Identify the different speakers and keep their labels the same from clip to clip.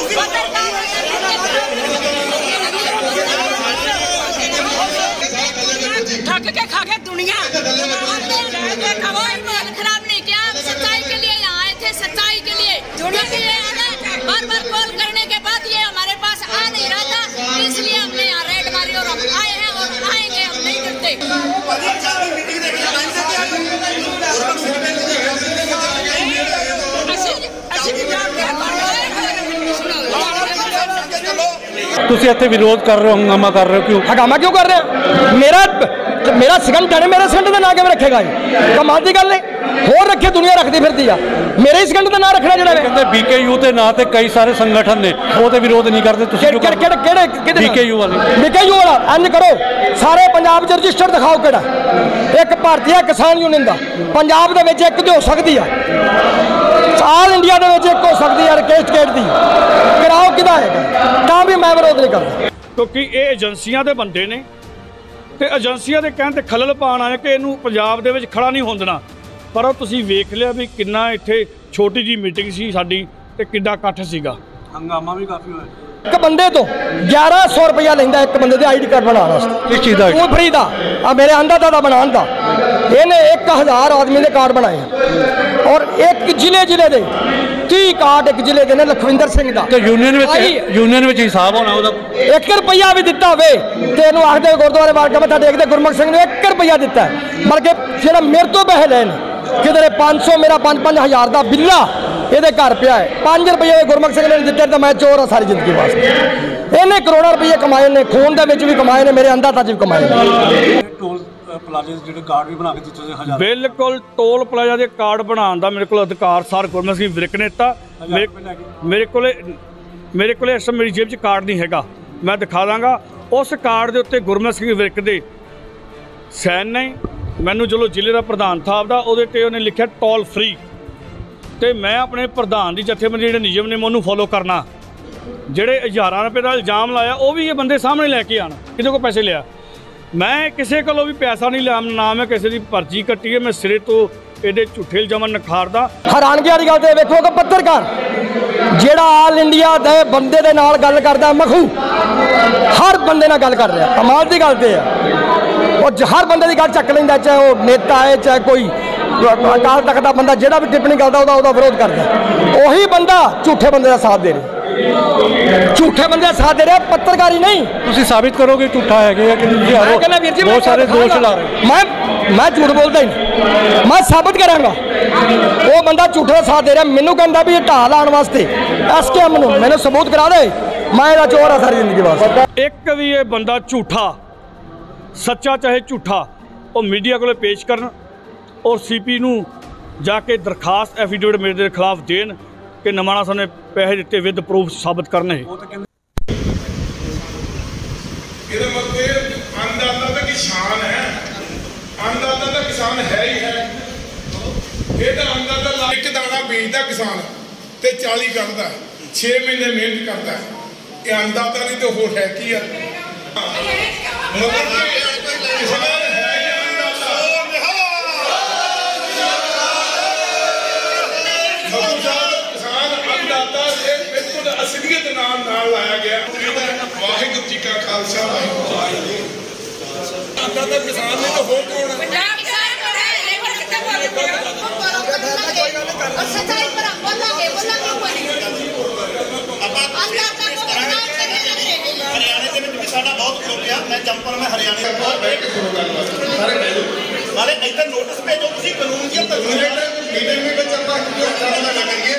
Speaker 1: थक के खा के दुनिया खराब नहीं किया। सच्चाई के लिए यहाँ आए थे, सच्चाई के लिए जुड़ने के लिए बार बार कॉल करने के बाद ये हमारे पास आ नहीं रहा था, इसलिए हमने यहाँ रेड मारी और हम आए हैं और आएंगे, हम नहीं करते।
Speaker 2: ਤੁਸੀਂ ਇੱਥੇ ਵਿਰੋਧ ਕਰ ਰਹੇ ਹੋ, ਹੰਗਾਮਾ ਕਰ ਰਹੇ ਹੋ, क्यों
Speaker 3: हंगामा क्यों कर रहे हो? मेरा सिकंड है, मेरे सिकंड का ना किवें रखेगा जी? कमाल की गल नहीं, होर रखे दुनिया रखती फिरती आ, मेरे ही सिकंड का ना रखना ਜਿਹੜਾ
Speaker 2: ਕਹਿੰਦੇ BKU ਦੇ ਨਾਂ ਤੇ ਕਈ ਸਾਰੇ ਸੰਗਠਨ ਨੇ ਉਹ ਤੇ ਵਿਰੋਧ ਨਹੀਂ ਕਰਦੇ, ਤੁਸੀਂ ਕਿਉਂ
Speaker 3: ਕਿਹੜੇ
Speaker 2: BKU ਵਾਲੇ?
Speaker 3: BKU ਵਾਲਾ ਇੰਜ ਕਰੋ, ਸਾਰੇ ਪੰਜਾਬ 'ਚ ਰਜਿਸਟਰ ਦਿਖਾਓ ਕਿਹੜਾ ਇੱਕ ਭਾਰਤੀ ਕਿਸਾਨ ਯੂਨੀਅਨ ਦਾ ਪੰਜਾਬ ਦੇ ਵਿੱਚ ਇੱਕ ਤੇ ਹੋ ਸਕਦੀ ਆ, ਆਲ ਇੰਡੀਆ ਦੇ ਵਿੱਚ ਇੱਕ ਹੋ ਸਕਦੀ ਹੈ ਰਕੇਸਟਕੇਟ ਦੀ, ਕਰਾਓ ਕਿਹਦਾ ਹੈਗਾ ਤਾਂ ਵੀ ਮੈਂ ਵਿਰੋਧ ਨਹੀਂ ਕਰਦਾ।
Speaker 4: ਕਿਉਂਕਿ ਇਹ ਏਜੰਸੀਆਂ ਦੇ ਬੰਦੇ ਨੇ ਤੇ ਏਜੰਸੀਆਂ ਦੇ ਕਹਿਣ ਤੇ ਖਲਲ ਪਾਉਣ ਆਏ ਕਿ ਇਹਨੂੰ ਪੰਜਾਬ ਦੇ ਵਿੱਚ ਖੜਾ ਨਹੀਂ ਹੋਣ ਦੇਣਾ। ਪਰ ਉਹ ਤੁਸੀਂ ਵੇਖ ਲਿਆ ਵੀ ਕਿੰਨਾ ਇੱਥੇ ਛੋਟੀ ਜੀ ਮੀਟਿੰਗ ਸੀ ਸਾਡੀ ਤੇ ਕਿੱਡਾ ਇਕੱਠ ਸੀਗਾ,
Speaker 2: ਹੰਗਾਮਾ ਵੀ ਕਾਫੀ ਹੋਇਆ।
Speaker 3: ਇੱਕ ਬੰਦੇ ਤੋਂ 1100 ਰੁਪਇਆ ਲੈਂਦਾ ਇੱਕ ਬੰਦੇ ਦੇ ID ਕਾਰਡ ਬਣਾਉਣ ਵਾਸਤੇ।
Speaker 2: ਕਿਸ ਚੀਜ਼ ਦਾ?
Speaker 3: ਉਹ ਫਰੀ ਦਾ ਆ ਮੇਰੇ ਅੰਦਾਜ਼ਾ ਬਣਾਉਣ ਦਾ। ਇਹਨੇ 1000 ਆਦਮੀ ਦੇ ਕਾਰਡ ਬਣਾਏ ਔਰ ਇੱਕ ਜ਼ਿਲ੍ਹੇ ਦੇ 30 ਕਾਰਡ ਇੱਕ ਜ਼ਿਲ੍ਹੇ ਦੇ ਨੇ ਲਖਵਿੰਦਰ ਸਿੰਘ ਦਾ।
Speaker 2: ਤੇ ਯੂਨੀਅਨ ਵਿੱਚ ਹਿਸਾਬ ਹੋਣਾ ਉਹਦਾ।
Speaker 3: 1 ਰੁਪਇਆ ਵੀ ਦਿੱਤਾ ਹੋਵੇ ਤੇ ਇਹਨੂੰ ਆਖਦੇ ਗੁਰਦੁਆਰੇ ਵਾਰ ਕੇ ਮੱਥਾ ਟੇਕਦੇ ਗੁਰਮੁਖ ਸਿੰਘ ਨੇ 1 ਰੁਪਇਆ ਦਿੱਤਾ, ਬਲਕਿ ਜਿਹੜਾ ਮੇਰੇ ਤੋਂ ਪੈਸੇ ਲੈਣ ਕਿਧਰੇ 500 ਮੇਰਾ 5-5000 ਦਾ ਬਿੱਲਾ ਇਹਦੇ ਘਰ ਪਿਆ ਹੈ। 5 ਰੁਪਏ ਗੁਰਮੁਖ ਸਿੰਘ ਨੇ ਦਿੱਤੇ ਤਾਂ ਮੈਂ ਚੋਰ ਹਾਂ ਸਾਰੀ ਜ਼ਿੰਦਗੀ ਵਾਸਤੇ। ਇਹਨੇ ਕਰੋੜਾਂ ਰੁਪਏ ਕਮਾਏ ਨੇ, ਖੂਨ ਦੇ ਵਿੱਚ ਵੀ ਕਮਾਏ ਨੇ, ਮੇਰੇ ਅੰਦਾਜ਼ਾ 'ਚ ਵੀ ਕਮਾਏ ਨੇ।
Speaker 2: ਟੋਲ ਪਲਾਜ਼ੇ ਜਿਹੜੇ ਕਾਰਡ ਵੀ ਬਣਾ ਕੇ ਦਿੱਤੇ ਸੀ ਹਜ਼ਾਰ।
Speaker 4: ਬਿਲਕੁਲ ਟੋਲ ਪਲਾਜ਼ਾ ਦੇ ਕਾਰਡ ਬਣਾਉਣ ਦਾ ਮੇਰੇ ਕੋਲ ਅਧਿਕਾਰ ਸਰ ਗੁਰਮੁਖ ਸਿੰਘ ਵਿਰਕ ਨੇ ਦਿੱਤਾ। ਮੇਰੇ ਕੋਲ ਇਸ ਮੇਰੀ ਜੇਬ 'ਚ ਕਾਰਡ ਨਹੀਂ ਹੈਗਾ, ਮੈਂ ਦਿਖਾ ਦਾਂਗਾ। ਉਸ ਕਾਰਡ ਦੇ ਉੱਤੇ ਗੁਰਮੁਖ ਸਿੰਘ ਵਿਰਕ ਦੇ ਸਾਈਨ ਨਹੀਂ। ਮੈਨੂੰ ਚਲੋ ਜ਼ਿਲ੍ਹੇ ਦਾ ਪ੍ਰਧਾਨ ਸਾਹਿਬ ਦਾ ਉਹਦੇ 'ਤੇ ਉਹਨੇ ਲਿਖਿਆ ਟੋਲ ਫਰੀ, ਤੇ ਮੈਂ ਆਪਣੇ ਪ੍ਰਧਾਨ ਦੀ ਜਥੇਬੰਦੀ ਜਿਹੜੇ ਨਿਯਮ ਨੇ ਮੈਂ ਉਹਨੂੰ ਫੋਲੋ ਕਰਨਾ। ਜਿਹੜੇ ਹਜ਼ਾਰਾਂ ਰੁਪਏ ਦਾ ਇਲਜ਼ਾਮ ਲਾਇਆ ਉਹ ਵੀ ਇਹ ਬੰਦੇ ਸਾਹਮਣੇ ਲੈ ਕੇ ਆਣ ਕਿਹਦੇ ਕੋਲ ਪੈਸੇ ਲਿਆ। ਮੈਂ ਕਿਸੇ ਕੋਲੋਂ ਵੀ ਪੈਸਾ ਨਹੀਂ ਲਿਆ, ਨਾ ਮੈਂ ਕਿਸੇ ਦੀ ਪਰਚੀ ਕੱਟੀ ਹੈ। ਮੈਂ ਸਿਰੇ ਤੋਂ ਇਹਦੇ ਝੂਠੇ ਇਲਜ਼ਾਮ ਨਖਾਰਦਾ।
Speaker 3: ਹੈਰਾਨਗੀ ਵਾਲੀ ਗੱਲ ਤੇ ਵੇਖੋ ਕਿ ਪੱਤਰਕਾਰ ਜਿਹੜਾ ਆਲ ਇੰਡੀਆ ਦੇ ਬੰਦੇ ਦੇ ਨਾਲ ਗੱਲ ਕਰਦਾ, ਮਖੂ ਹਰ ਬੰਦੇ ਨਾਲ ਗੱਲ ਕਰ ਰਿਹਾ, ਕਮਾਲ ਦੀ ਗੱਲ ਤੇ ਆ। ਉਹ ਹਰ ਬੰਦੇ ਦੀ ਗੱਲ ਚੱਕ ਲੈਂਦਾ, ਚਾਹੇ ਉਹ ਨੇਤਾ ਹੈ ਚਾਹੇ ਕੋਈ ਅਕਾਲ ਤਖਤ ਦਾ ਬੰਦਾ, ਜਿਹੜਾ ਵੀ ਟਿੱਪਣੀ ਕਰਦਾ ਉਹਦਾ ਵਿਰੋਧ ਕਰਦਾ। ਉਹੀ ਬੰਦਾ ਝੂਠੇ ਬੰਦੇ ਦਾ ਸਾਥ ਦੇ ਰਿਹਾ, ਝੂਠੇ ਬੰਦੇ ਦਾ ਸਾਥ ਦੇ ਰਿਹਾ, ਪੱਤਰਕਾਰੀ ਨਹੀਂ।
Speaker 2: ਤੁਸੀਂ ਸਾਬਿਤ ਕਰੋਗੇ ਝੂਠਾ ਹੈਗੇ ਜਾਂ ਕਿ ਬਹੁਤ ਸਾਰੇ ਦੋਸ਼ ਲਾ ਰਹੇ।
Speaker 3: ਮੈਂ ਝੂਠ ਬੋਲਦਾ ਹੀ ਨਹੀਂ, ਮੈਂ ਸਾਬਿਤ ਕਰਾਂਗਾ। ਉਹ ਬੰਦਾ ਝੂਠੇ ਦਾ ਸਾਥ ਦੇ ਰਿਹਾ, ਮੈਨੂੰ ਕਹਿੰਦਾ ਵੀ ਇਹ ਢਾਹ ਲਾਉਣ ਵਾਸਤੇ SKM ਨੂੰ ਮੈਨੂੰ ਸਬੂਤ ਕਰਾ ਦੇ, ਮੈਂ ਇਹਦਾ ਚੋਰ ਆ ਸਾਰੀ ਜ਼ਿੰਦਗੀ ਵਾਸਤੇ।
Speaker 4: ਇੱਕ ਵੀ ਇਹ ਬੰਦਾ ਝੂਠਾ, ਸੱਚਾ ਚਾਹੇ ਝੂਠਾ, ਉਹ ਮੀਡੀਆ ਕੋਲ ਪੇਸ਼ ਕਰਨ ਔਰ CP ਨੂੰ ਜਾ ਕੇ ਦਰਖਾਸਤ ਐਫੀਡੇਵਿਟ ਮੇਰੇ ਦੇ ਖਿਲਾਫ ਦੇਣ ਕਿ ਨਮਾਣਾ ਸਾਹਿਬ ਨੇ ਪੈਸੇ ਦਿੱਤੇ ਵਿਦ ਪ੍ਰੂਫ ਸਾਬਤ ਕਰਨੇ।
Speaker 5: ਇਹਦਾ ਮਤਲਬ ਅੰਨਦਾਤਾ ਦਾ ਕਿਸਾਨ ਹੈ, ਅੰਨਦਾਤਾ ਦਾ ਕਿਸਾਨ ਹੈ ਹੀ ਹੈ। ਇਹਦਾ ਅੰਨਦਾਤਾ ਇੱਕ ਦਾਣਾ ਬੀਜਦਾ ਕਿਸਾਨ ਤੇ 40 ਕੱਢਦਾ, 6 ਮਹੀਨੇ ਮਿਹਨਤ ਕਰਦਾ। ਇਹ ਅੰਨਦਾਤਾ ਨਹੀਂ ਤੇ ਹੋਰ ਹੈ ਕੀ ਆ? ਮਤਲਬ ਕਿਸਾਨ ਹੈ ਅਸਲੀਅਤ ਨਾਲ ਲਾਇਆ ਗਿਆ। ਵਾਹਿਗੁਰੂ ਜੀ ਕਾ ਖਾਲਸਾ, ਵਾਹਿਗੁਰੂ ਜੀ ਕੀ ਫਤਿਹ। ਅੰਨਦਾਤਾ ਕਿਸਾਨ ਨਹੀਂ ਤਾਂ ਹੋਰ ਕੌਣ ਹੈ?
Speaker 6: हरियाणे ਦੇ ਵਿੱਚ ਵੀ ਸਾਡਾ ਬਹੁਤ ਗਰੁੱਪ ਆ। ਮੈਂ ਜੰਪਰ ਮੈਂ ਹਰਿਆਣੇ ਦਾ ਨਾਲੇ ਇੱਧਰ ਨੋਟਿਸ ਭੇਜੋ ਤੁਸੀਂ ਕਾਨੂੰਨ ਦੀਆਂ ਤਸਵੀਰਾਂ ਮੀਟਿੰਗ ਵਿੱਚ ਆਪਾਂ ਕਰੀਏ।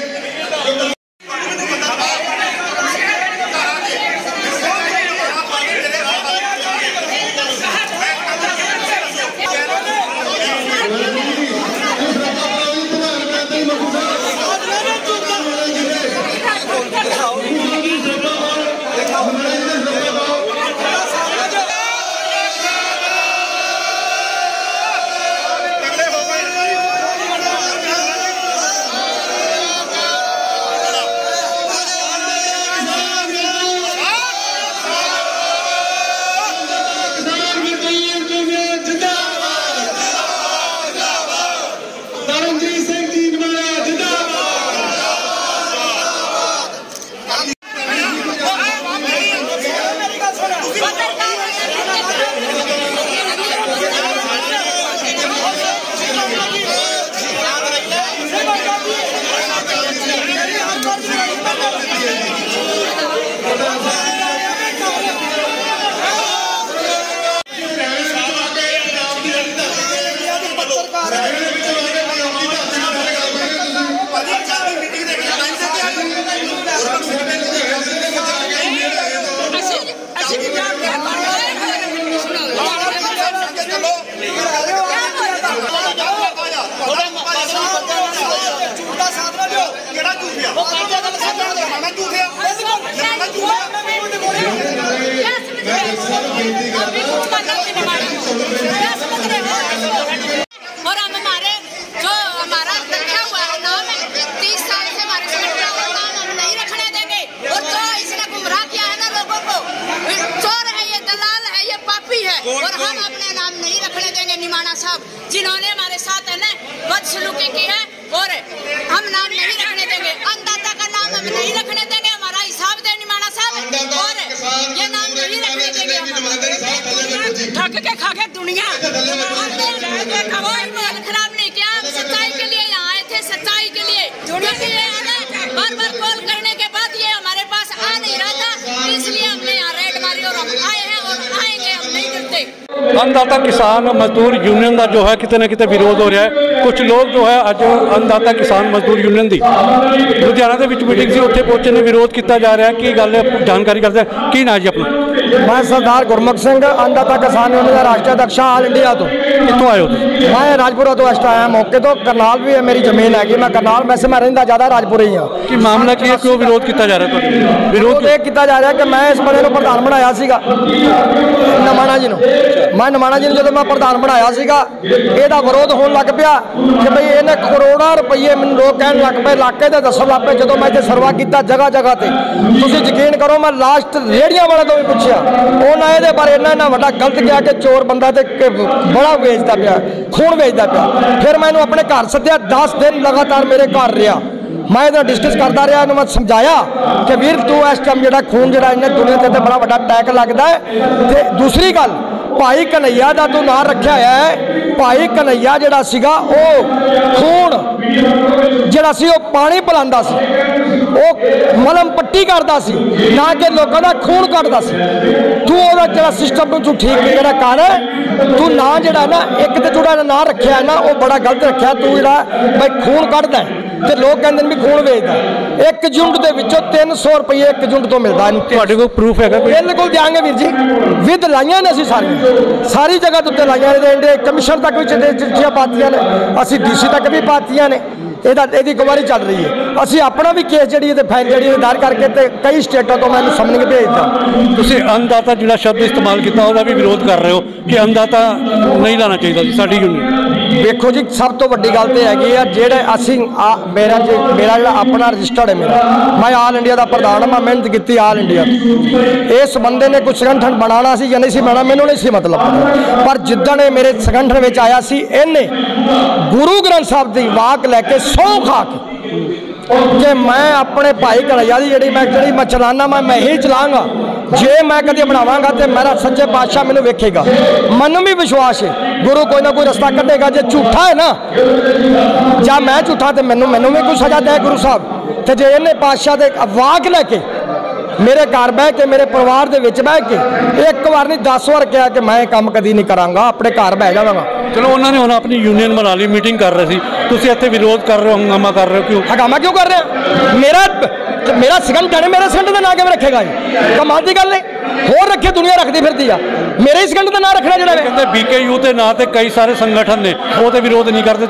Speaker 6: ਨਿਮਾਣਾ ਝੂਠਿਆ ਨਿਮਾਣਾ
Speaker 1: और हम हमारे जो हमारा रखा हुआ है नाम है 30 साल से हमारे संगठन का नाम हम नहीं रखने देंगे। और जो इसने गुमराह किया है ना लोगों को, चोर है ये, दलाल है ये, पापी है, और हम अपने नाम नहीं रखने देंगे। निमाना साहब जिन्होंने हमारे साथ है ना बदसलूकी की है, और हम नाम नहीं रखने देंगे। अन्नदाता का नाम हम नहीं रखने देंगे। हमारा हिसाब दे निमाना साहब, और ये नाम नहीं रखने देंगे। ठग के खा के दुनिया कोई माल खराब नहीं किया। हम सच्चाई के लिए यहाँ आए थे, सच्चाई के लिए। क्योंकि ये बार बार कॉल करने के बाद ये हमारे पास आ नहीं रहा था, इसलिए हमने यहाँ रेड मारी और हम आए हैं और आएंगे, हम नहीं डरते।
Speaker 2: अन्नदाता किसान मजदूर यूनियन का जो है कितने ना कितने विरोध हो रहा है। कुछ लोग जो है अज अन्नदाता किसान मजदूर यूनियन की लुधियाना के मीटिंग से उत्थे पहुंचे ने, विरोध किया जा रहा है। की गल जानकारी करते हैं की ना जी अपना?
Speaker 3: मैं सरदार गुरमुख सिंह अन्नदाता किसान यूनियन का राष्ट्रीय अध्यक्ष ऑल इंडिया तो।
Speaker 2: कितों आए हो?
Speaker 3: मैं राजपुरा तो इस आया मौके तो। करनाल भी है, मेरी जमीन हैगी। मैं करनाल वैसे मैं रहिंदा ज़्यादा राजपुरे ही हाँ।
Speaker 2: कि मामला की है, क्यों विरोध किया जा रहा है?
Speaker 3: विरोध ये किया जा रहा है कि मैं इस बंदे को प्रधान बनाया सीगा, निमाणा जी ਨੂੰ। मैं निमाणा जी ਜਦੋਂ मैं प्रधान बनाया ਸੀਗਾ, ਇਹਦਾ ਵਿਰੋਧ ਹੋਣ ਲੱਗ ਪਿਆ ਕਿ ਭਈ ਇਹਨੇ ਕਰੋੜਾਂ ਰੁਪਏ ਮੈਨੂੰ ਲੋਕ ਕਹਿਣ ਲੱਗ ਪਏ, ਇਲਾਕੇ ਦੇ ਦੱਸਣ ਲੱਗ ਪਏ। ਜਦੋਂ ਮੈਂ ਇੱਥੇ ਸਰਵਾ ਕੀਤਾ ਜਗ੍ਹਾ ਜਗ੍ਹਾ ਤੇ, ਤੁਸੀਂ ਯਕੀਨ ਕਰੋ ਮੈਂ ਲਾਸਟ ਰੇੜੀਆਂ ਵਾਲੇ ਤੋਂ ਵੀ ਪੁੱਛਿਆ, ਉਹਨਾਂ ਇਹਦੇ ਬਾਰੇ ਇੰਨਾ ਵੱਡਾ ਗਲਤ ਕਿਹਾ ਕਿ ਚੋਰ ਬੰਦਾ ਤੇ ਬੜਾ ਵੇਚਦਾ ਪਿਆ, ਖੂਨ ਵੇਚਦਾ ਪਿਆ। ਫਿਰ ਮੈਂ ਇਹਨੂੰ ਆਪਣੇ ਘਰ ਸੱਦਿਆ, 10 ਦਿਨ ਲਗਾਤਾਰ ਮੇਰੇ ਘਰ ਰਿਹਾ। मैं इधर डिस्कस करता रहा, मैं समझाया कि वीर तू इस टाइम जो खून जो इन्हें दुनिया से बड़ा बड़ा टैक लगता है। तो दूसरी गल, भाई कन्हैया का तू नाम रखा है। भाई कन्हैया जोड़ा सीगा वो खून जोड़ा सी पानी पिलांदा सी, वो मलम पट्टी करता सी, ना कि लोगों का खून कटदा सी। तू वो जो सिस्टम तू ठीक जो कर, तू ना जोड़ा ना एक तो जोड़ा ना रखा है ना, वो बड़ा गलत रखा। तू जो भाई खून कटदा है तो लोग कहते भी खून वेचदा। एक युनिट के 300 रुपये एक युनिट तो मिलता है।
Speaker 2: कोई प्रूफ है?
Speaker 3: बिल्कुल देंगे वीर जी, विद लाइया ने असी सारी जगह उत्ते लाइया ने, कमिश्नर तक भी चिट्ठियां पातियां ने, असी DC तक भी पातियां ने। ਇਹਦੀ ਗਵਾਰੀ ਚੱਲ ਰਹੀ ਹੈ। ਅਸੀਂ ਆਪਣਾ ਵੀ ਕੇਸ ਜਿਹੜੀ ਤੇ ਫਾਈਲ ਜਿਹੜੀ ਦਾਇਰ ਕਰਕੇ ਤੇ ਕਈ ਸਟੇਟਾਂ ਤੋਂ ਮੈਨੂੰ ਸਮਨਿੰਗ ਭੇਜਦਾ।
Speaker 2: ਤੁਸੀਂ ਅੰਨਦਾਤਾ ਜਿਹੜਾ ਸ਼ਬਦ ਇਸਤੇਮਾਲ ਕੀਤਾ ਉਹਦਾ ਵੀ ਵਿਰੋਧ ਕਰ ਰਹੇ ਹੋ ਕਿ ਅੰਨਦਾਤਾ ਨਹੀਂ ਲਾਣਾ ਚਾਹੀਦਾ ਸੀ ਸਾਡੀ ਯੂਨੀਅਨ।
Speaker 3: ਦੇਖੋ ਜੀ, ਸਭ ਤੋਂ ਵੱਡੀ ਗੱਲ ਤੇ ਹੈਗੀ ਆ ਜਿਹੜੇ ਅਸੀਂ ਮੇਰਾ ਜਿਹੜਾ ਆਪਣਾ ਰਜਿਸਟਰਡ ਹੈ, ਮੈਂ ਆਲ ਇੰਡੀਆ ਦਾ ਪ੍ਰਧਾਨ, ਮੈਂ ਮਿਹਨਤ ਕੀਤੀ ਆਲ ਇੰਡੀਆ। ਇਸ ਬੰਦੇ ਨੇ ਕੋਈ ਸੰਗਠਨ ਬਣਾਉਣਾ ਸੀ ਜਾਂ ਨਹੀਂ ਸੀ ਬਣਾਉਣਾ ਮੈਨੂੰ ਨਹੀਂ ਸੀ ਮਤਲਬ, ਪਰ ਜਿੱਦਣ ਇਹ ਮੇਰੇ ਸੰਗਠਨ ਵਿੱਚ ਆਇਆ ਸੀ, ਇਹਨੇ ਗੁਰੂ ਗ੍ਰੰਥ ਸਾਹਿਬ ਦੀ ਵਾਕ ਲੈ ਕੇ ਸਹੁੰ ਖਾ ਕੇ कि मैं अपने भाई कन्हैया की जी मैं चलाना मैं ही चलाँगा। जे मैं कभी बनावांगा तो मेरा सच्चे बादशाह मैनू वेखेगा। मनु भी विश्वास है गुरु कोई ना कोई रास्ता कटेगा। जे झूठा है ना या मैं झूठा तो मैनू भी कोई सजा दे गुरु साहब। तो जे इन्हें बादशाह के वाक लैके मेरे घर बह के मेरे परिवार के विच बह के एक बार नहीं 10 बार कहा कि मैं काम कभी नहीं करांगा, अपने घर बह जावांगा।
Speaker 2: चलो उन्होंने हुण अपनी यूनियन बना ली, मीटिंग कर रहे थे, तुसीं इत्थे विरोध कर रहे हो, हंगामा कर रहे हो, क्यों
Speaker 3: हंगामा क्यों कर रहे हैं? मेरा संगठन है, मेरे संगठन का नाम किवें रखेगा जी? कमाल की गल नहीं, होर रखे दुनिया रखती फिरती आ, मेरे ही संगठन का नाम रखना जिहड़ा
Speaker 2: कहते BKU के नाम ते कई सारे संगठन ने वो तो विरोध नहीं करते।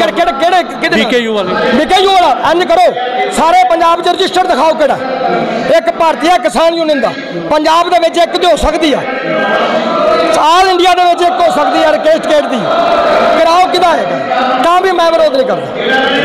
Speaker 2: BKU वाला इंज करो, सारे पंजाब च रजिस्टर दिखाओ किहड़ा एक भारतीय किसान यूनियन का पंजाब दे विच एक हो सकती है, आल इंडिया दे विच एक हो सकती है स्टेट की, कराओ किदा है तां भी मैं विरोध नहीं करता,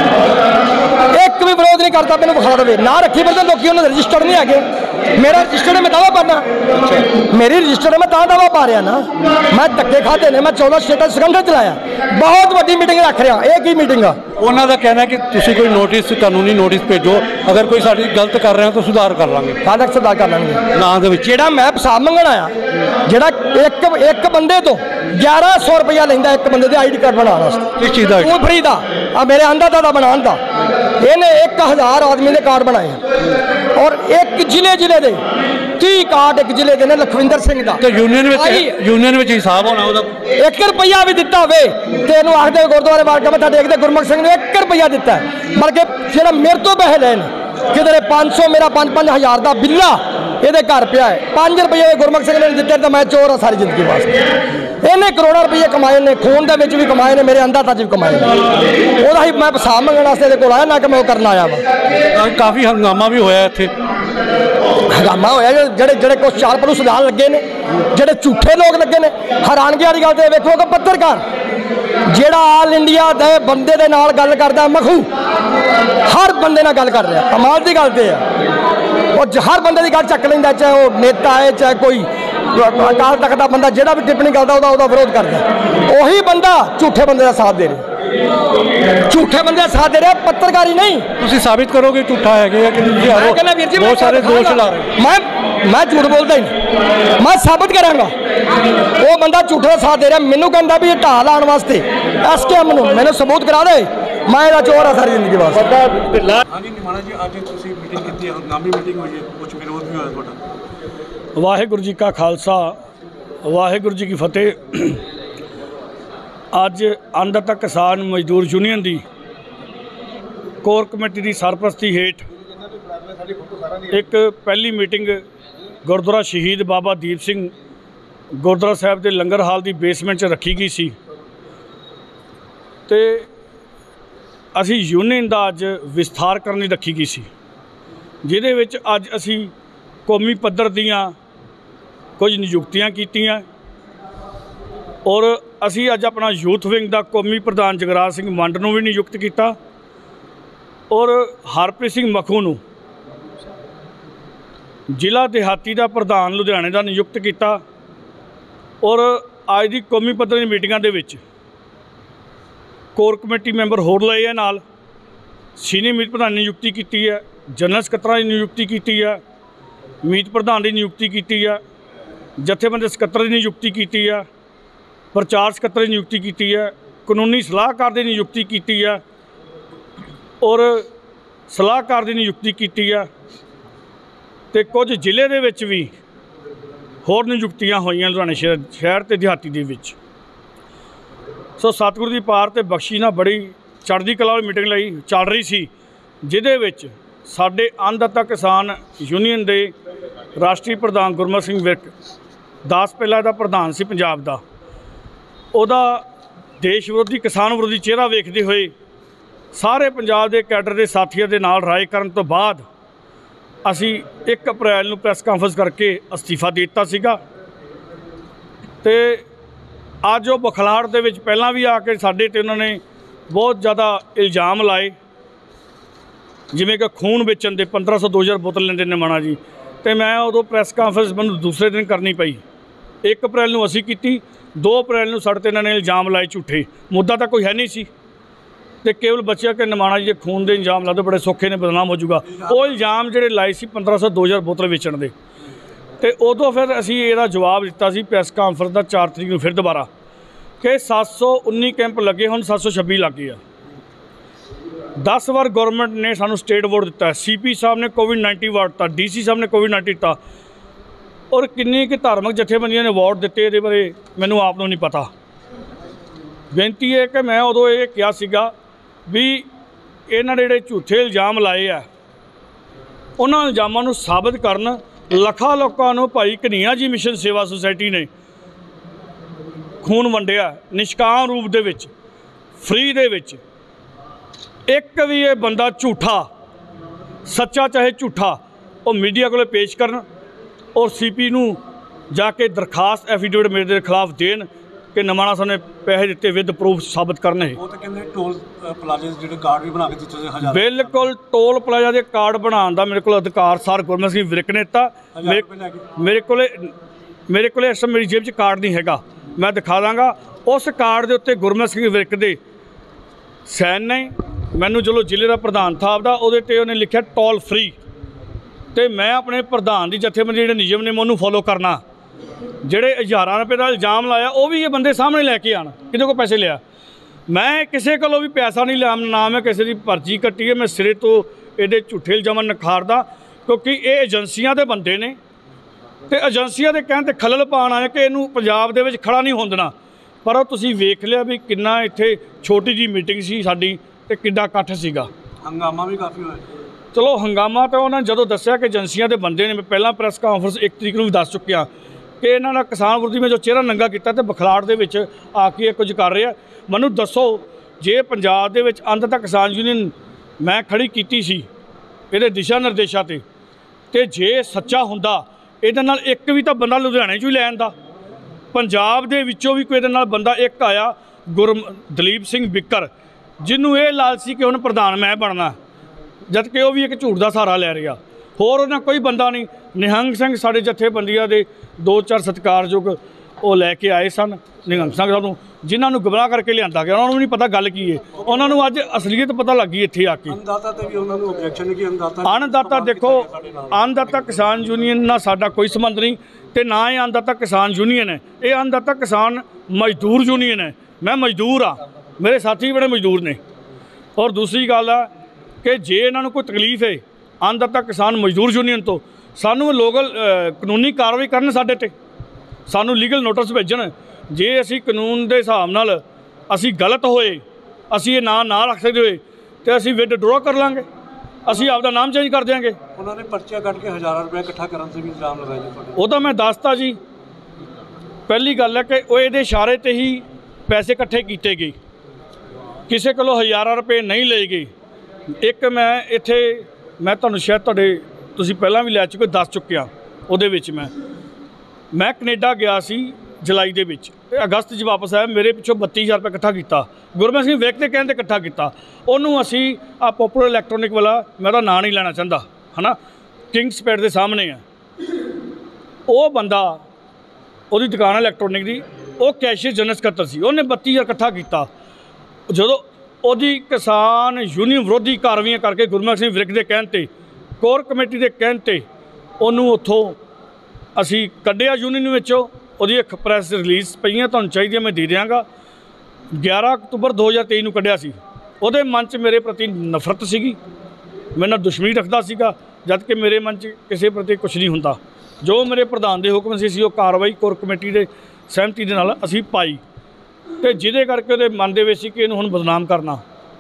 Speaker 2: एक भी विरोध नहीं करता। मैंने विखा दे ना रखी फिरदे लोग उन्होंने रजिस्टर्ड नहीं है, मेरा रजिस्टर्ड है मैं दावा पाना, मेरी रजिस्टर्ड है मैं तां दावा पा रहा ना। मैं धक्के खाते ने, मैं 14 स्टेट संगठन चलाया, बहुत वड्डी मीटिंग रख रहा। एक ही मीटिंग उन्हों का कहना है कि तुसीं कोई नोटिस कानूनी नोटिस भेजो, अगर कोई साडी गलत कर रहे हो तो सुधार कर लांगे।
Speaker 3: कद तक सुधार कर लेंगे
Speaker 2: ना दे विच
Speaker 3: जेड़ा मैं हिसाब मंगण आया, जेड़ा एक बंदे तो 1100 रुपया लेंदा एक बंदे दे ID कार्ड बनाने वास्ते।
Speaker 2: किस चीज़ का?
Speaker 3: फ्री दा मेरे अन्नदाता बनाने का। इन्हें 1000 आदमी ने कार्ड बनाए और एक जिले दे 30 कार्ड एक जिले के ने लखविंदर सिंह का।
Speaker 2: तो यूनियन में हिसाब होना ਉਹਦਾ
Speaker 3: 1 रुपया भी दिता होवे ते इहनूं आखदे गुरुद्वारे वाल के मत्था टेकदे गुरमुख सिंह ने 1 रुपया दिता है, बल्कि जेड़ा मेरे तो पैसे लेन किधरे 500 मेरा 5-5 हज़ार का बिल्ला ये घर पिया है, 5 रुपये गुरमुख सिंह ने दिते तो मैं चोर हाँ सारी जिंदगी वास्ते। इन्हें करोड़ों रुपये कमाए ने, खून के भी कमाए ने, मेरे अंदाता भी कमाए ने। वह ही मैं हिसाब मंगने वास्ते को आया ना कि मैं करना आया वा।
Speaker 2: काफ़ी हंगामा भी होया इत्थे,
Speaker 3: हंगामा होया जेडे जेडे कुछ चाल पलू सुधार लगे ने, जेडे झूठे लोग लगे ने। हैरानगी वाली गल तो वेखो कि पत्रकार जेड़ा ऑल इंडिया दे बंदे दे नाल गल करदा, मखू हर बंदे नाल गल कर रहा। कमाल की गल तो है, और हर बंदे की गल चक लेंदा, चाहे वो नेता है चाहे कोई अकाल तख्त का बंदा, जेड़ा भी टिप्पणी करता उसका विरोध करता। उही बंदा झूठे बंदे का साथ दे रहे, झूठे बंदे का साथ दे रहे, पत्रकारी नहीं।
Speaker 2: तुसी साबित करोगे झूठा है कि बहुत सारे दोष ला रहे।
Speaker 3: मैं झूठ बोलता ही नहीं, मैं साबित करांगा। वो बंदा झूठे का साथ दे रहा, मैनू कहता भी ढाल आने वास्ते SKM नूं मैंने सबूत करा दे, मैं इहदा चोर आ सारी जिंदगी वास्ते।
Speaker 2: हाँ जी निमाणा जी, अज तुसी मीटिंग कीती है, हंगामी मीटिंग हुई है, कुछ विरोध भी होया तुहाडा।
Speaker 4: वाहिगुरू जी का खालसा, वाहिगुरू जी की फतेह। अज अन्नदाता किसान मजदूर यूनियन की कोर कमेटी की सरपरस्ती हेठ एक पहली मीटिंग गुरुद्वारा शहीद बाबा दीप सिंह गुरुद्वारा साहब के लंगर हाल की बेसमेंट च रखी गई सी। ते असी यूनियन का अज विस्तार करने रखी गई सी, जिहदे विच अज असी कौमी पद्धर दीआं कुछ नियुक्तियां कीतियां, और असी अज अपना यूथ विंग का कौमी प्रधान जगराज सिंह मंड नूं भी नियुक्त किया, और हरप्रीत सिंह मखू नूं जिला देहाती का प्रधान लुधियाने का नियुक्त किया। और अज की कौमी पद्धर दी मीटिंगां दे विच कोर कमेटी मैंबर होर लए है, नाल सीनियर मीत प्रधान की नियुक्ति की है, जनरल सकत्तरां की नियुक्ति की है, मीत प्रधान की नियुक्ति की है, जथेबंदी सकत्तर की नियुक्ति की है, प्रचार सकत्तर की नियुक्ति की है, कानूनी सलाहकार की नियुक्ति की है, और सलाहकार की नियुक्ति की है। तो कुछ जिले दे विच भी होर नियुक्तियां होईयां लुधियाने शहर ते देहाती दे विच। सो सतगुरु की पार ते बख्शी ना बड़ी चढ़दी कला वाली मीटिंग लई चल रही सी, जिहदे विच साडे अन्नदाता किसान यूनियन दे राष्ट्रीय प्रधान गुरमत सिंह विरक दास पहला दा प्रधान सी पंजाब दा, उहदा देश विरोधी किसान विरोधी चेहरा वेखदे होए सारे पंजाब के कैडर के साथियों के नाल राय करन तो बाद असी 1 अप्रैल नूं प्रैस कांफ्रेंस करके अस्तीफा दे दिता सीगा। ते अज वो बखलाहट दे विच पहलां भी आके साडे ते उन्होंने बहुत ज़्यादा इल्ज़ाम लाए, जिवें कि खून बेचण दे 1500-2000 बोतल लेंदे ने माणा जी। तो मैं उदों प्रैस कांफ्रेंस मैनूं दूसरे दिन करनी पई। 1 अप्रैल नूं असी कीती, 2 अप्रैल नूं साडे ते इन्हां ने इल्ज़ाम लाए झूठे, मुद्दा तो कोई है नहीं सी, तो केवल बच्चा कि निमाणा जी खून के इल्जाम ला दो बड़े सौखे ने बदनाम हो जाऊगा। वो इल्जाम जोड़े लाए सी 1500-2000 बोतल बेचण दे। तो उदों फिर असी इहदा जवाब दिता सी प्रैस कांफ्रेंस का 4 तरीक नूं फिर दोबारा कि 719 कैंप लगे, हुण 726 लग गए। 10 बार गौरमेंट ने सानू स्टेट अवार्ड दिता है, CP साहब ने कोविड-19 अवार्ड दिता, DC साहब ने कोविड-19 दिता, और किन्नी कि धार्मिक जथेबंदियों ने अवार्ड दिते, ये बारे मैनू आप नहीं पता। बेनती है कि मैं उदों ये कहा सीगा भी इन्हां ने जिहड़े झूठे इल्जाम लाए आ, उन्हां इल्जामां नूं साबित करन। लखां लोकां नूं भाई कन्हैया जी मिशन सेवा सोसाइटी ने खून वंडिया निष्काम रूप दे विच, फ्री दे विच। एक भी ये बंदा झूठा, सच्चा चाहे झूठा, वो मीडिया को पेश करन, और CP नूं जाके दरखास्त एफिडेविट मेरे खिलाफ देन कि निमाणा साहब ने पैसे दिते विद प्रूफ साबित करने।
Speaker 2: टोल प्लाजे जिहड़े कार्ड भी बना के दित्ते हजार,
Speaker 4: बिल्कुल टोल प्लाजा के कार्ड बनाने का मेरे को अधिकार सर गुरमत सिंह विरक ने दिता। मेरे को इस मेरी जेब च कार्ड नहीं हैगा, मैं दिखा दांगा। उस कार्ड के उत्ते गुरमत सिंह विरक दे सैन ने, मैनू चलो जिले का प्रधान था आपका, उहदे ते उहने लिखिया टोल फ्री। तो मैं अपने प्रधान की जथेबंदी जिहड़े नियम ने मैं उन्होंने फॉलो करना। ਜਿਹੜੇ हज़ारां रुपए का इल्जाम लाया वो भी ये बंदे सामने लैके आन, किहदे को पैसे लिया। मैं किसी को भी पैसा नहीं लिया, ना मैं किसी की पर्ची कट्टी है, मैं सिरे तो एडे झूठे इल्जाम नखारदा, क्योंकि ये एजेंसियां के बंदे ने, तो एजेंसियां के कहण ते खलल पाण आए कि इनू पंजाब दे विच खड़ा नहीं होण देना। पर तुसीं वेख लिया भी किन्ना इत्थे छोटी जी मीटिंग सी साडी ते किड्डा इकट्ठ सीगा,
Speaker 2: हंगामा भी काफ़ी होया।
Speaker 4: चलो हंगामा तो उन्होंने जदों दस्सिया कि एजेंसियां के बंदे ने, मैं पहला प्रैस कांफ्रेंस 1 तरीक नूं भी दस चुकिया ਕਿ ਇਹਨਾਂ ਦਾ ਕਿਸਾਨ ਵਿਰੋਧੀ ਮੈਂ ਜੋ ਚਿਹਰਾ ਨੰਗਾ ਕੀਤਾ ਤੇ ਬਖਲਾੜ ਦੇ ਵਿੱਚ ਆ ਕੇ ਇਹ ਕੁਝ ਕਰ ਰਿਹਾ। ਮੈਨੂੰ ਦੱਸੋ, ਜੇ ਪੰਜਾਬ ਦੇ ਵਿੱਚ ਅੰਤ ਤੱਕ ਕਿਸਾਨ ਯੂਨੀਅਨ ਮੈਂ ਖੜੀ ਕੀਤੀ ਸੀ ਇਹਦੇ ਦਿਸ਼ਾ ਨਿਰਦੇਸ਼ਾਂ ਤੇ ਜੇ ਸੱਚਾ ਹੁੰਦਾ ਇਹਦੇ ਨਾਲ ਇੱਕ ਵੀ ਤਾਂ ਬੰਦਾ ਲੁਧਿਆਣੇ 'ਚੋਂ ਹੀ ਲੈ ਆਂਦਾ। ਪੰਜਾਬ ਦੇ ਵਿੱਚੋਂ ਵੀ ਕੋਈ ਇਹਦੇ ਨਾਲ ਬੰਦਾ ਇੱਕ ਆਇਆ, ਦਲੀਪ ਸਿੰਘ ਬਿੱਕਰ, ਜਿਹਨੂੰ ਇਹ ਲਾਲਚ ਸੀ ਕਿ ਹੁਣ ਪ੍ਰਧਾਨ ਮੈਂ ਬਣਨਾ, ਜਦ ਕਿ ਉਹ ਵੀ ਇੱਕ ਝੂਠ ਦਾ ਸਹਾਰਾ ਲੈ ਰਿਹਾ। ਹੋਰ ਉਹਨਾਂ ਕੋਈ ਬੰਦਾ ਨਹੀਂ। ਨਿਹੰਗ ਸਿੰਘ ਸਾਡੇ ਜਥੇਬੰਦੀਆਂ ਦੇ 2-4 ਸਤਿਕਾਰਯੋਗ ਉਹ ਲੈ ਕੇ ਆਏ ਸਨ ਨਿਹੰਗ ਸਿੰਘ ਸਾਹਿਬ ਨੂੰ, ਜਿਨ੍ਹਾਂ ਨੂੰ ਗੁੰਮਰਾਹ ਕਰਕੇ ਲਿਆਂਦਾ ਗਿਆ। ਉਹਨਾਂ ਨੂੰ ਨਹੀਂ ਪਤਾ ਗੱਲ ਕੀ ਹੈ, ਉਹਨਾਂ ਨੂੰ ਅੱਜ ਅਸਲੀਅਤ ਪਤਾ ਲੱਗੀ ਇੱਥੇ ਆ ਕੇ।
Speaker 2: ਅੰਨਦਾਤਾ ਤੇ ਵੀ ਉਹਨਾਂ ਨੂੰ ਆਬਜੈਕਸ਼ਨ ਕਿ
Speaker 4: ਅੰਨਦਾਤਾ ਦੇਖੋ, ਅੰਨਦਾਤਾ ਕਿਸਾਨ ਯੂਨੀਅਨ ਨਾਲ ਸਾਡਾ ਕੋਈ ਸੰਬੰਧ ਨਹੀਂ ਤੇ ਨਾ ਇਹ ਅੰਨਦਾਤਾ ਕਿਸਾਨ ਯੂਨੀਅਨ ਹੈ, ਇਹ ਅੰਨਦਾਤਾ ਕਿਸਾਨ ਮਜ਼ਦੂਰ ਯੂਨੀਅਨ ਹੈ। ਮੈਂ ਮਜ਼ਦੂਰ ਹਾਂ, ਮੇਰੇ ਸਾਥੀ ਬੜੇ ਮਜ਼ਦੂਰ ਨੇ। ਔਰ ਦੂਸਰੀ ਗੱਲ ਆ ਕਿ ਜੇ ਇਹਨਾਂ ਨੂੰ ਕੋਈ ਤਕਲੀਫ ਹੈ ਅੰਨਦਾਤਾ ਕਿਸਾਨ ਮਜ਼ਦੂਰ ਯੂਨੀਅਨ ਤੋਂ, ਸਾਨੂੰ ਲੋਕਲ ਕਾਨੂੰਨੀ ਕਾਰਵਾਈ ਕਰਨ, ਸਾਡੇ ਤੇ ਸਾਨੂੰ ਲੀਗਲ ਨੋਟਿਸ ਭੇਜਣ। ਜੇ ਅਸੀਂ ਕਾਨੂੰਨ ਦੇ ਹਿਸਾਬ ਨਾਲ ਅਸੀਂ ਗਲਤ ਹੋਏ, ਅਸੀਂ ਇਹ ਨਾਂ ਨਾ ਰੱਖ ਸਕਦੇ ਹੋਏ ਤੇ ਅਸੀਂ ਵਿਦਡਰਾ ਕਰ ਲਾਂਗੇ, ਅਸੀਂ ਆਪਦਾ ਨਾਮ ਚੇਂਜ ਕਰ ਦਿਆਂਗੇ।
Speaker 2: ਉਹਨਾਂ ਨੇ ਪਰਚੀਆਂ ਕੱਢ ਕੇ ਹਜ਼ਾਰਾਂ ਰੁਪਏ ਇਕੱਠਾ ਕਰਨ ਤੇ ਵੀ ਇਲਜ਼ਾਮ ਲਗਾਏ ਨੇ ਤੁਹਾਡੇ।
Speaker 4: ਉਹ ਤਾਂ ਮੈਂ ਦੱਸਤਾ ਜੀ। ਪਹਿਲੀ ਗੱਲ ਹੈ ਕਿ ਉਹ ਇਹਦੇ ਇਸ਼ਾਰੇ ਤੇ ਹੀ ਪੈਸੇ ਇਕੱਠੇ ਕੀਤੇ ਗਏ, ਕਿਸੇ ਕੋਲੋਂ ਹਜ਼ਾਰਾਂ ਰੁਪਏ ਨਹੀਂ ਲਏ ਗਏ। ਇੱਕ ਮੈਂ ਇੱਥੇ ਮੈਂ ਤੁਹਾਨੂੰ ਸ਼ਾਇਦ ਤੁਸੀਂ ਪਹਿਲਾਂ ਵੀ ਲੈ ਚੁੱਕੇ, ਦੱਸ ਚੁੱਕਿਆ। ਉਹਦੇ ਵਿੱਚ ਮੈਂ ਕੈਨੇਡਾ ਗਿਆ ਸੀ ਜੁਲਾਈ ਦੇ ਵਿੱਚ, ਅਗਸਤ 'ਚ ਵਾਪਸ ਆਇਆ। ਮੇਰੇ ਪਿੱਛੋਂ 32,000 ਰੁਪਏ ਇਕੱਠਾ ਕੀਤਾ, ਗੁਰਮੇਲ ਸਿੰਘ ਵਿਰਕ ਦੇ ਕਹਿਣ 'ਤੇ ਇਕੱਠਾ ਕੀਤਾ। ਉਹਨੂੰ ਅਸੀਂ ਆ ਪੋਪੂਲਰ ਇਲੈਕਟ੍ਰੋਨਿਕ ਵਾਲਾ, ਮੈਂ ਉਹਦਾ ਨਾਂ ਨਹੀਂ ਲੈਣਾ ਚਾਹੁੰਦਾ ਹੈ ਨਾ, ਕਿੰਗਸਪੈਡ ਦੇ ਸਾਹਮਣੇ ਆ ਉਹ ਬੰਦਾ, ਉਹਦੀ ਦੁਕਾਨ ਇਲੈਕਟ੍ਰੋਨਿਕ ਦੀ, ਉਹ ਕੈਸ਼ੀਅਰ ਜਨਰਲ ਸਕੱਤਰ ਸੀ। ਉਹਨੇ 32,000 ਇਕੱਠਾ ਕੀਤਾ। ਜਦੋਂ ਉਹਦੀ ਕਿਸਾਨ ਯੂਨੀਅਨ ਵਿਰੋਧੀ ਕਾਰਵਾਈਆਂ ਕਰਕੇ ਗੁਰਮੇਲ ਸਿੰਘ ਵਿਰਕ ਦੇ ਕਹਿਣ 'ਤੇ, ਕੋਰ ਕਮੇਟੀ ਦੇ ਕਹਿਣ 'ਤੇ ਉਹਨੂੰ ਉੱਥੋਂ ਅਸੀਂ ਕੱਢਿਆ ਯੂਨੀਅਨ ਵਿੱਚੋਂ। ਉਹਦੀ ਇੱਕ ਪ੍ਰੈਸ ਰਿਲੀਜ਼ ਪਈਆਂ, ਤੁਹਾਨੂੰ ਚਾਹੀਦੀ ਹੈ ਮੈਂ ਦੇ ਦਿਆਂਗਾ। 11 ਅਕਤੂਬਰ 2023 ਨੂੰ ਕੱਢਿਆ ਸੀ। ਉਹਦੇ ਮਨ 'ਚ ਮੇਰੇ ਪ੍ਰਤੀ ਨਫ਼ਰਤ ਸੀਗੀ, ਮੇਰੇ ਨਾਲ ਦੁਸ਼ਮਣੀ ਰੱਖਦਾ ਸੀਗਾ, ਜਦ ਕਿ ਮੇਰੇ ਮਨ 'ਚ ਕਿਸੇ ਪ੍ਰਤੀ ਕੁਛ ਨਹੀਂ ਹੁੰਦਾ। ਜੋ ਮੇਰੇ ਪ੍ਰਧਾਨ ਦੇ ਹੁਕਮ ਸੀ ਉਹ ਕਾਰਵਾਈ ਕੋਰ ਕਮੇਟੀ ਦੇ ਸਹਿਮਤੀ ਦੇ ਨਾਲ ਅਸੀਂ ਪਾਈ, ਤੇ ਜਿਹਦੇ ਕਰਕੇ ਉਹਦੇ ਮਨ ਦੇ ਵਿੱਚ ਸੀ ਕਿ ਇਹਨੂੰ ਹੁਣ ਬਦਨਾਮ ਕਰਨਾ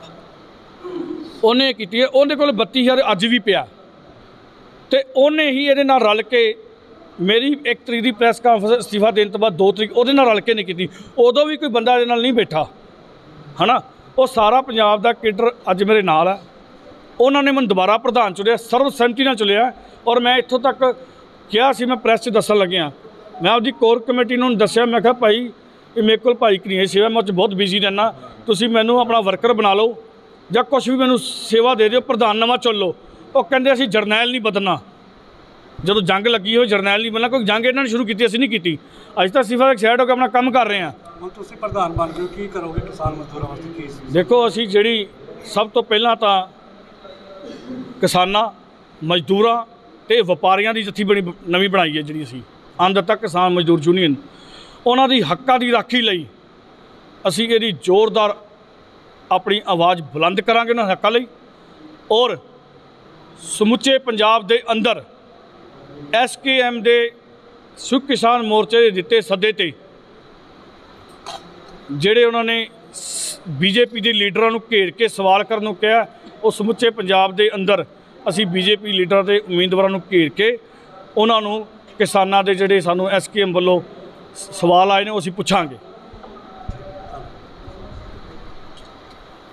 Speaker 4: ਉਹਨੇ ਕੀਤੀ ਹੈ। ਉਹਦੇ ਕੋਲ 32,000 ਅੱਜ ਵੀ ਪਿਆ, ਤੇ ਉਹਨੇ ਹੀ ਇਹਦੇ ਨਾਲ ਰਲ ਕੇ ਮੇਰੀ 1 ਤਰੀਕ ਦੀ ਪ੍ਰੈਸ ਕਾਨਫਰੰਸ ਅਸਤੀਫਾ ਦੇਣ ਤੋਂ ਬਾਅਦ 2 ਤਰੀਕ ਉਹਦੇ ਨਾਲ ਰਲ ਕੇ ਨਹੀਂ ਕੀਤੀ। ਉਦੋਂ ਵੀ ਕੋਈ ਬੰਦਾ ਇਹਦੇ ਨਾਲ ਨਹੀਂ ਬੈਠਾ ਹੈ ਨਾ। ਉਹ ਸਾਰਾ ਪੰਜਾਬ ਦਾ ਕੇਡਰ ਅੱਜ ਮੇਰੇ ਨਾਲ ਹੈ। ਉਹਨਾਂ ਨੇ ਮੈਨੂੰ ਦੁਬਾਰਾ ਪ੍ਰਧਾਨ ਚੁਣਿਆ, ਸਰਵਸਹਿਮਤੀ ਨਾਲ ਚੁਣਿਆ। ਔਰ ਮੈਂ ਇੱਥੋਂ ਤੱਕ ਕਿਹਾ ਸੀ, ਮੈਂ ਪ੍ਰੈਸ 'ਚ ਦੱਸਣ ਲੱਗਿਆ, ਮੈਂ ਆਪਦੀ ਕੋਰ ਕਮੇਟੀ ਨੂੰ ਦੱਸਿਆ, ਮੈਂ ਕਿਹਾ ਭਾਈ ਇਹ ਮੇਰੇ ਕੋਲ ਭਾਈ ਕਨੀਏ ਸੇਵਾ, ਮੈਂ ਉਹ ਬਹੁਤ ਬਿਜ਼ੀ ਰਹਿੰਦਾ, ਤੁਸੀਂ ਮੈਨੂੰ ਆਪਣਾ ਵਰਕਰ ਬਣਾ ਲਓ ਜਾਂ ਕੁਛ ਵੀ ਮੈਨੂੰ ਸੇਵਾ ਦੇ ਦਿਓ, ਪ੍ਰਧਾਨ ਨਵਾਂ ਚੁਣ ਲਓ। ਉਹ ਕਹਿੰਦੇ ਅਸੀਂ ਜਰਨੈਲ ਨਹੀਂ ਬਦਲਣਾ, ਜਦੋਂ ਜੰਗ ਲੱਗੀ ਹੋਈ ਜਰਨੈਲ ਨਹੀਂ ਬਣਨਾ। ਕੋਈ ਜੰਗ ਇਹਨਾਂ ਨੇ ਸ਼ੁਰੂ ਕੀਤੀ, ਅਸੀਂ ਨਹੀਂ ਕੀਤੀ। ਅੱਜ ਤਾਂ ਸਿਫਾ ਸਾਈਡ ਹੋ ਕੇ ਆਪਣਾ ਕੰਮ ਕਰ ਰਹੇ ਹਾਂ।
Speaker 2: ਹੁਣ ਤੁਸੀਂ ਪ੍ਰਧਾਨ ਬਣ ਗਏ, ਕੀ ਕਰੋਗੇ ਕਿਸਾਨ ਮਜ਼ਦੂਰਾਂ ਵਾਸਤੇ? ਕੀ
Speaker 4: ਦੇਖੋ, ਅਸੀਂ ਜਿਹੜੀ ਸਭ ਤੋਂ ਪਹਿਲਾਂ ਤਾਂ ਕਿਸਾਨਾਂ, ਮਜ਼ਦੂਰਾਂ ਤੇ ਵਪਾਰੀਆਂ ਦੀ ਜਥੇਬੰਦੀ ਨਵੀਂ ਬਣਾਈ ਹੈ, ਜਿਹੜੀ ਅਸੀਂ ਅੰਨਦਾਤਾ ਕਿਸਾਨ ਮਜ਼ਦੂਰ ਯੂਨੀਅਨ, ਉਹਨਾਂ ਦੀ ਹੱਕਾਂ ਦੀ ਰਾਖੀ ਲਈ ਅਸੀਂ ਇਹਦੀ ਜ਼ੋਰਦਾਰ ਆਪਣੀ ਆਵਾਜ਼ ਬੁਲੰਦ ਕਰਾਂਗੇ ਉਹਨਾਂ ਹੱਕਾਂ ਲਈ। ਔਰ ਸਮੁੱਚੇ ਪੰਜਾਬ ਦੇ ਅੰਦਰ SKM ਦੇ ਸੰਯੁਕਤ ਕਿਸਾਨ ਮੋਰਚੇ ਦੇ ਦਿੱਤੇ ਸੱਦੇ 'ਤੇ ਜਿਹੜੇ ਉਹਨਾਂ ਨੇ BJP ਦੇ ਲੀਡਰਾਂ ਨੂੰ ਘੇਰ ਕੇ ਸਵਾਲ ਕਰਨ ਨੂੰ ਕਿਹਾ, ਉਹ ਸਮੁੱਚੇ ਪੰਜਾਬ ਦੇ ਅੰਦਰ ਅਸੀਂ BJP ਲੀਡਰਾਂ ਦੇ ਉਮੀਦਵਾਰਾਂ ਨੂੰ ਘੇਰ ਕੇ ਉਹਨਾਂ ਨੂੰ ਕਿਸਾਨਾਂ ਦੇ ਜਿਹੜੇ ਸਾਨੂੰ SKM ਵੱਲੋਂ ਸਵਾਲ ਆਏ ਨੇ ਉਹ ਅਸੀਂ ਪੁੱਛਾਂਗੇ।